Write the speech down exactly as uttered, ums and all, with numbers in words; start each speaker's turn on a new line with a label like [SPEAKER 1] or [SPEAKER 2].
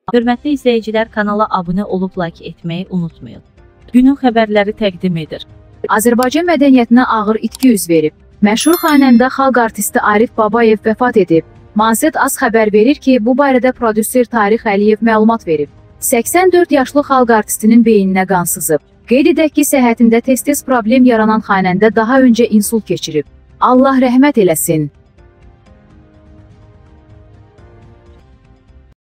[SPEAKER 1] Hörmətli izləyicilər, kanala abunə olub like etməyi unutmayın. Günün xəbərləri təqdim edir.
[SPEAKER 2] Azərbaycan mədəniyyətinə ağır itki üz verib. Məşhur xanəndə, xalq artisti Arif Babayev vəfat edib. Manset Az xəbər verir ki, bu barədə prodüser Tarix Əliyev məlumat verib. səksən dörd yaşlı xalq artistinin beyninə qan sızıb. Qeyd edək ki, səhhətində tez-tez problem yaranan xanəndə daha öncə insult keçirib. Allah rəhmət eləsin.